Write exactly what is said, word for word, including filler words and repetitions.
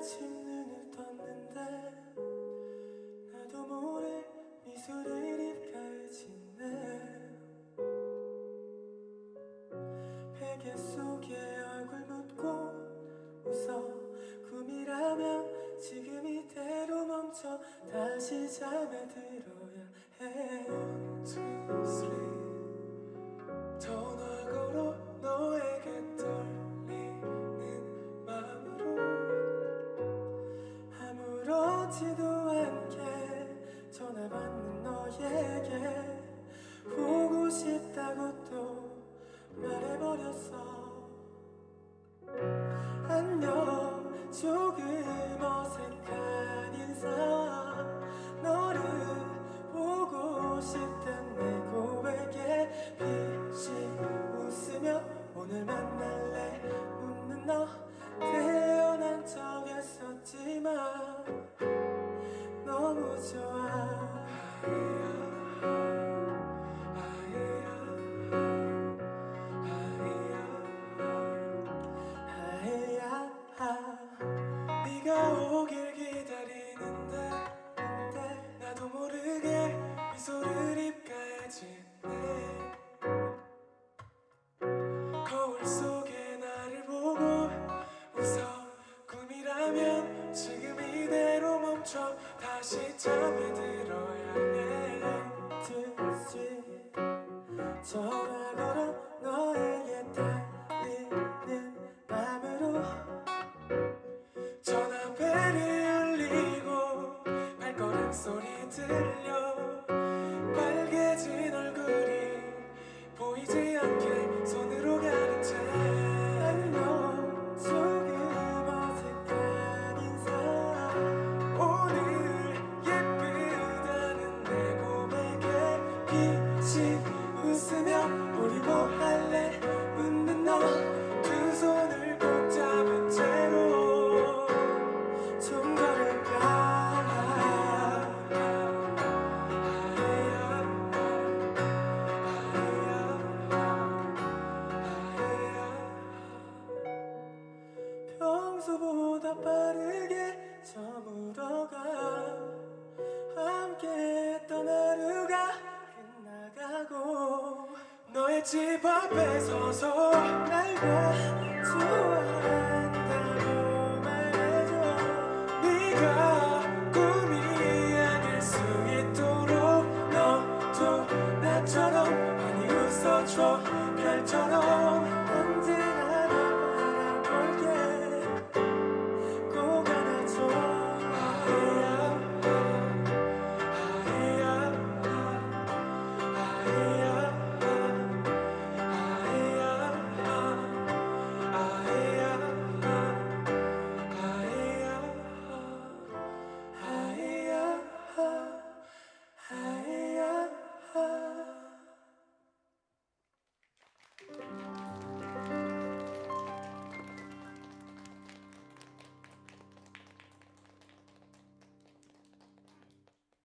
아침 눈을 떴는데 나도 모래 미소를 입가에 짓네. 베개 속에 얼굴 묻고 웃어. 꿈이라면 지금 이대로 멈춰 다시 잠에 들어야 해. One, two, three. 전화 걸어 너에게 떨리는 마음으로 아무렇지도 않게 전화 받는 너에게 보고 싶다고 또 말해버렸어. 안녕. 조금 어색한 인사. 너를 보고 싶단 내 고백에 빛이 웃으며 오늘 만날래 묻는 너. 태어난 적 했었지만 너무 좋아. 네가 오길 기다리는데 나도 모르게 미소를 입가에 짓네. 거울 속에 나를 보고 웃어. 꿈이라면 지금 이대로 멈춰 다시 잠에 들어야 해. 전화 걸어 너에게 달리는 맘으로 전화벨이 울리고 발걸음 소리 들려. 빨개진 얼굴이 보이지 않게 손으로 가린 채 안녕. 조금 어색한 인사. 오늘 예쁘다는 내 고백에 빛이 웃으며 우리 뭐 할래 묻는 너. 두 손을 꼭 잡은 채로 좀 걸을까. 평소보다 빠르게 저물어가. 함께 했던 하루가 끝나가고 너의 집 앞에 서서 날 봐.